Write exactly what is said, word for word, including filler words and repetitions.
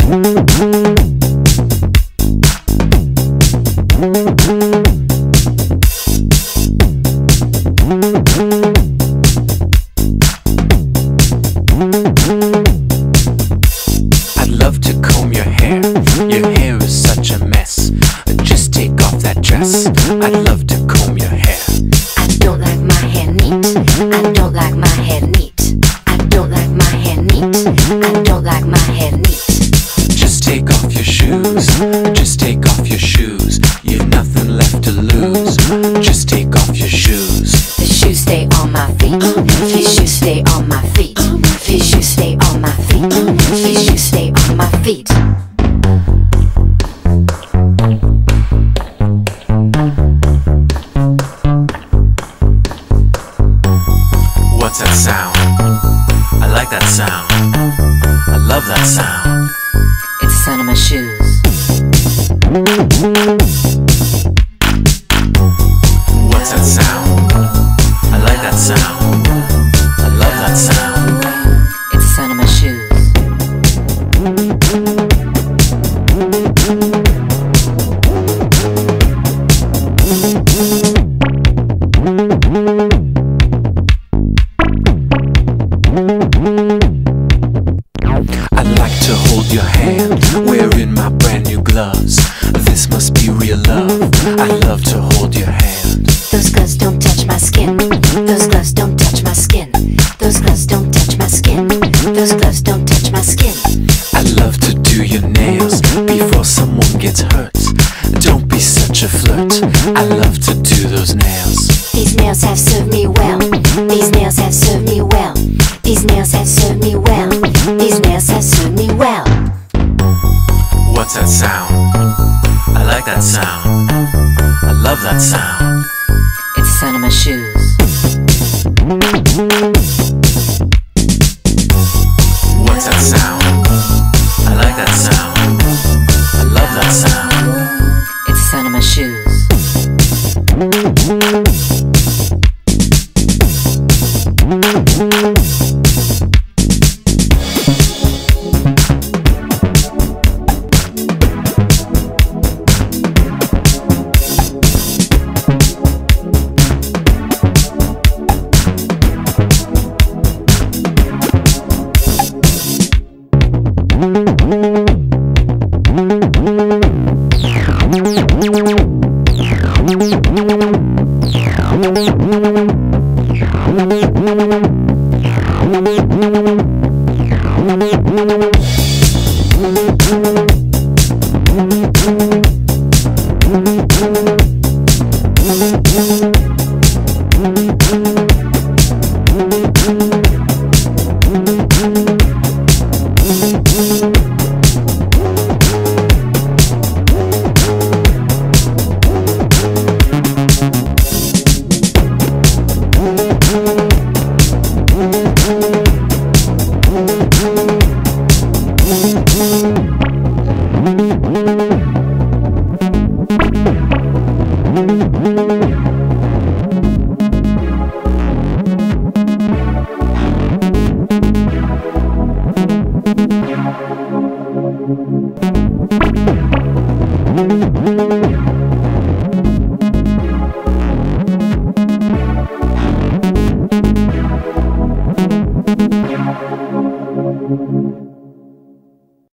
I'd love to comb your hair. Your hair is such a mess. Just take off that dress. I'd love to comb your hair. I don't like my hair neat. I don't like my hair neat. I don't like my hair neat. I don't like my hair neat. Just take off your shoes. Just take off your shoes. You've nothing left to lose. Just take off your shoes. The shoes stay on my feet. These shoes stay on my feet. These shoes stay on my feet. These shoes stay on my feet. What's that sound? I like that sound. I love that sound. It's the sound of my shoes. What's that sound? I like that sound. I love that sound. It's the sound of my shoes. I'd like to hold your hand, wearing my brand new gloves. This must be real love. I'd love to hold your hand. Those gloves don't touch my skin. Those gloves don't touch my skin. Those gloves don't touch my skin. Those gloves don't touch my skin. I'd love to do your nails before someone gets hurt. Don't be such a flirt. I love to do those nails. These nails have served me well. These nails have served me well. These nails have served me well. These nails have served me well. What's that sound? I like that sound. I love that sound. It's the sound of my shoes. What's that sound? I like that sound. I love that sound. It's the sound of my shoes. Thank you.